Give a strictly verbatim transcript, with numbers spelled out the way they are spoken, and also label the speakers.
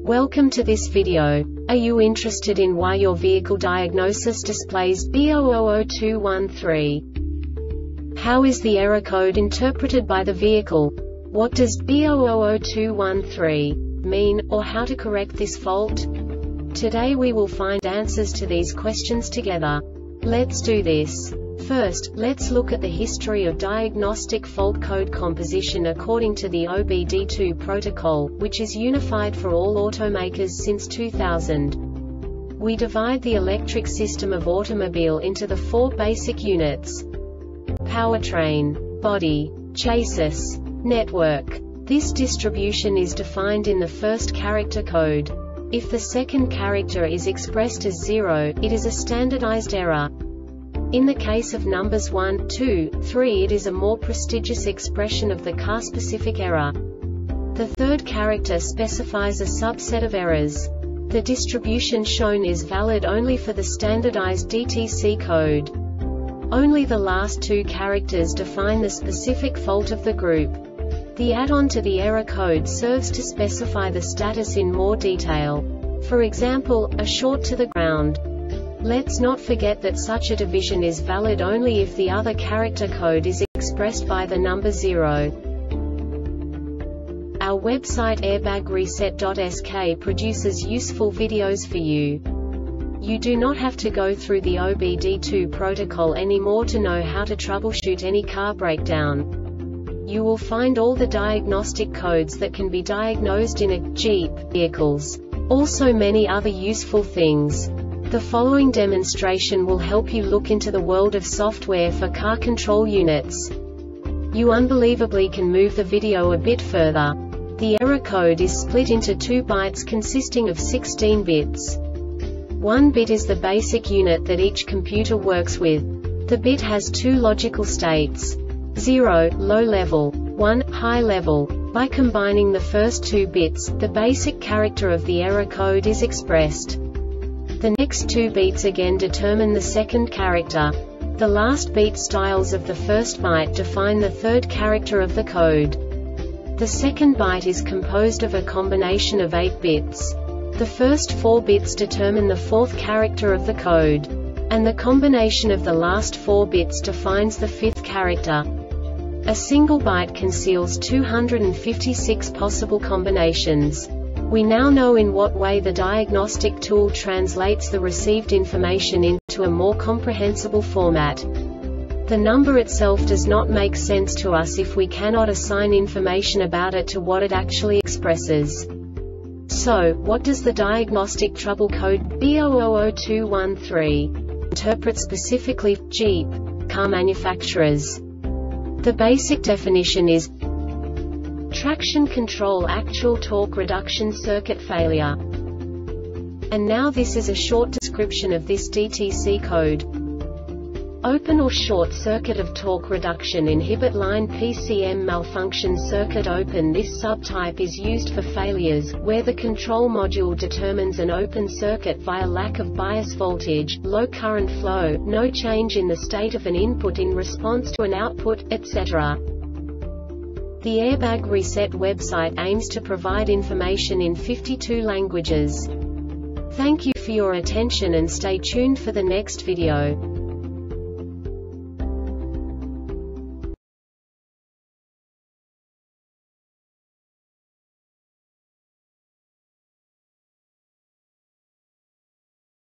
Speaker 1: Welcome to this video. Are you interested in why your vehicle diagnosis displays B zero zero zero two one three? How is the error code interpreted by the vehicle? What does B zero zero zero two one three mean, or how to correct this fault? Today we will find answers to these questions together. Let's do this. First, let's look at the history of diagnostic fault code composition according to the O B D two protocol, which is unified for all automakers since two thousand. We divide the electric system of automobile into the four basic units: powertrain, body, chassis, network. This distribution is defined in the first character code. If the second character is expressed as zero, it is a standardized error. In the case of numbers one, two, three, it is a more prestigious expression of the car-specific error. The third character specifies a subset of errors. The distribution shown is valid only for the standardized D T C code. Only the last two characters define the specific fault of the group. The add-on to the error code serves to specify the status in more detail. For example, a short to the ground. Let's not forget that such a division is valid only if the other character code is expressed by the number zero. Our website airbag reset dot S K produces useful videos for you. You do not have to go through the O B D two protocol anymore to know how to troubleshoot any car breakdown. You will find all the diagnostic codes that can be diagnosed in a Jeep vehicles. Also many other useful things. The following demonstration will help you look into the world of software for car control units. You unbelievably can move the video a bit further. The error code is split into two bytes consisting of sixteen bits. One bit is the basic unit that each computer works with. The bit has two logical states: zero, low level, one, high level. By combining the first two bits, the basic character of the error code is expressed. The next two beats again determine the second character. The last beat styles of the first byte define the third character of the code. The second byte is composed of a combination of eight bits. The first four bits determine the fourth character of the code. And the combination of the last four bits defines the fifth character. A single byte conceals two hundred fifty-six possible combinations. We now know in what way the diagnostic tool translates the received information into a more comprehensible format. The number itself does not make sense to us if we cannot assign information about it to what it actually expresses. So, what does the diagnostic trouble code B zero zero zero two one three interpret specifically for Jeep car manufacturers? The basic definition is traction control actual torque reduction circuit failure. And now this is a short description of this D T C code. Open or short circuit of torque reduction inhibit line P C M malfunction circuit open. This subtype is used for failures where the control module determines an open circuit via lack of bias voltage, low current flow, no change in the state of an input in response to an output, et cetera. The Airbag Reset website aims to provide information in fifty-two languages. Thank you for your attention and stay tuned for the next video.